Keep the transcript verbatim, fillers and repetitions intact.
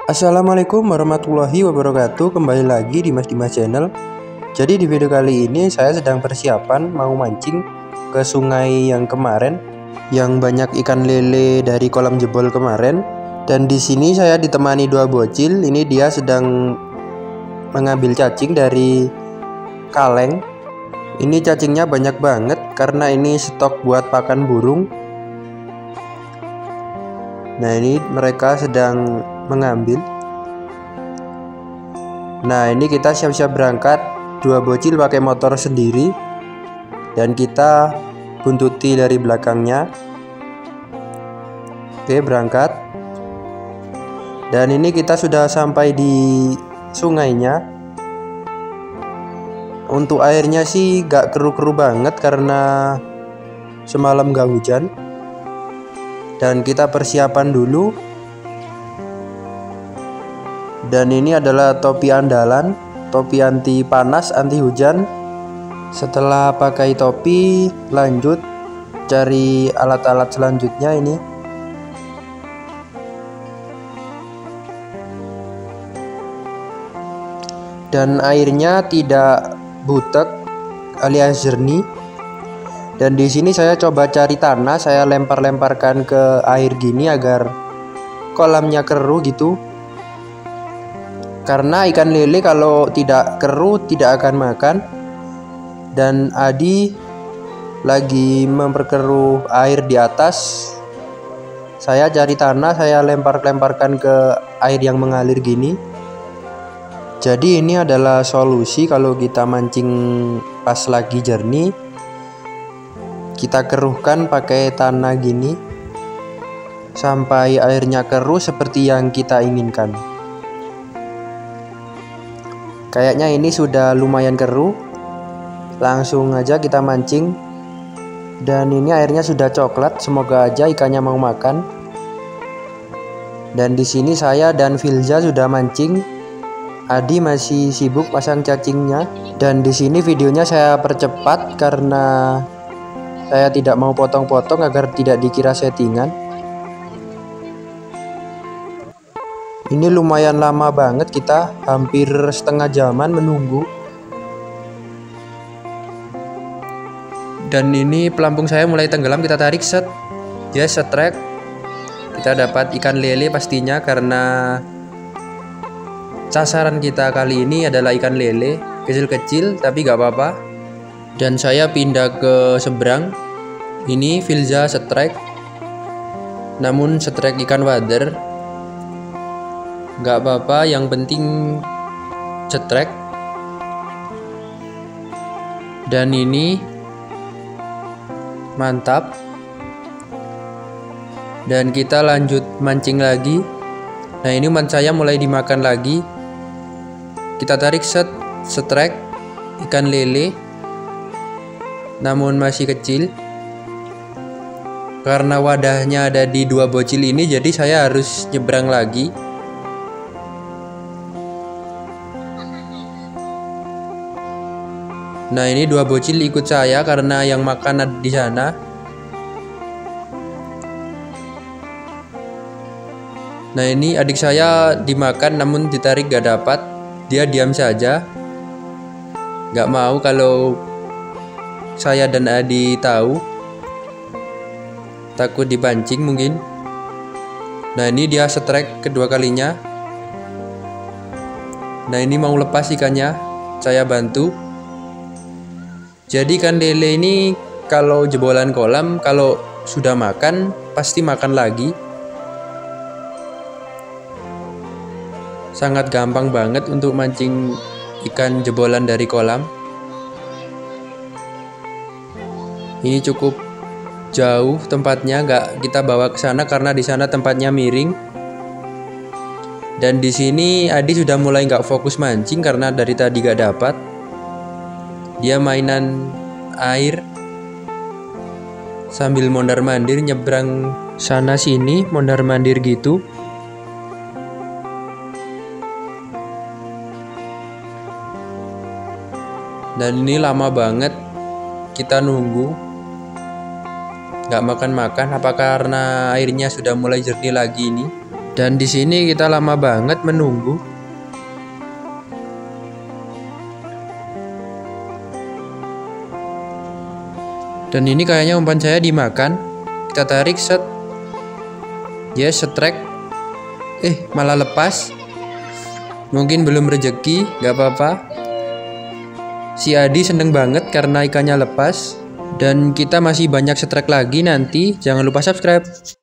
Assalamualaikum warahmatullahi wabarakatuh. Kembali lagi di Mas Dimas Channel. Jadi di video kali ini saya sedang persiapan mau mancing ke sungai yang kemarin, yang banyak ikan lele dari kolam jebol kemarin. Dan di sini saya ditemani dua bocil. Ini dia sedang mengambil cacing dari kaleng. Ini cacingnya banyak banget karena ini stok buat pakan burung. Nah, ini mereka sedang mengambil. Nah, ini kita siap-siap berangkat. Dua bocil pakai motor sendiri dan kita buntuti dari belakangnya. Oke, berangkat. Dan ini kita sudah sampai di sungainya. Untuk airnya sih gak keruh-keruh banget karena semalam gak hujan. Dan kita persiapan dulu. Dan ini adalah topi andalan, topi anti panas, anti hujan. Setelah pakai topi, lanjut cari alat-alat selanjutnya ini. Dan airnya tidak butek alias jernih. Dan di sini saya coba cari tanah, saya lempar-lemparkan ke air gini agar kolamnya keruh gitu. Karena ikan lele kalau tidak keruh tidak akan makan. Dan Adi lagi memperkeruh air di atas. Saya cari tanah, saya lempar-lemparkan ke air yang mengalir gini. Jadi ini adalah solusi kalau kita mancing pas lagi jernih. Kita keruhkan pakai tanah gini sampai airnya keruh seperti yang kita inginkan. Kayaknya ini sudah lumayan keruh. Langsung aja kita mancing. Dan ini airnya sudah coklat. Semoga aja ikannya mau makan. Dan di sini saya dan Filza sudah mancing. Adi masih sibuk pasang cacingnya. Dan di sini videonya saya percepat karena saya tidak mau potong-potong agar tidak dikira settingan. Ini lumayan lama banget, kita hampir setengah jaman menunggu. Dan ini pelampung saya mulai tenggelam, kita tarik set. Dia setrek. Kita dapat ikan lele pastinya karena sasaran kita kali ini adalah ikan lele. Kecil-kecil tapi gak apa-apa. Dan saya pindah ke seberang. Ini Filza setrek, namun setrek ikan wader. Gak apa-apa, yang penting setrek. Dan ini mantap. Dan kita lanjut mancing lagi. Nah, ini umpan saya mulai dimakan lagi. Kita tarik set, setrek ikan lele, namun masih kecil. Karena wadahnya ada di dua bocil ini, jadi saya harus nyebrang lagi. Nah, ini dua bocil ikut saya karena yang makan ada di sana. Nah, ini adik saya dimakan namun ditarik gak dapat. Dia diam saja. Gak mau kalau saya dan Adi tahu. Takut dipancing mungkin. Nah, ini dia setrek kedua kalinya. Nah, ini mau lepas ikannya, saya bantu. Jadi ikan lele ini kalau jebolan kolam, kalau sudah makan pasti makan lagi. Sangat gampang banget untuk mancing ikan jebolan dari kolam. Ini cukup jauh tempatnya, nggak kita bawa ke sana karena di sana tempatnya miring. Dan di sini Adi sudah mulai nggak fokus mancing karena dari tadi nggak dapat. Dia mainan air sambil mondar-mandir nyebrang sana sini, mondar-mandir gitu. Dan ini lama banget kita nunggu. Gak makan-makan, apa karena airnya sudah mulai jernih lagi ini? Dan di sini kita lama banget menunggu. Dan ini kayaknya umpan saya dimakan. Kita tarik, set. Yes, setrek. Eh, malah lepas. Mungkin belum rezeki, gak apa-apa. Si Adi seneng banget karena ikannya lepas. Dan kita masih banyak setrek lagi nanti. Jangan lupa subscribe.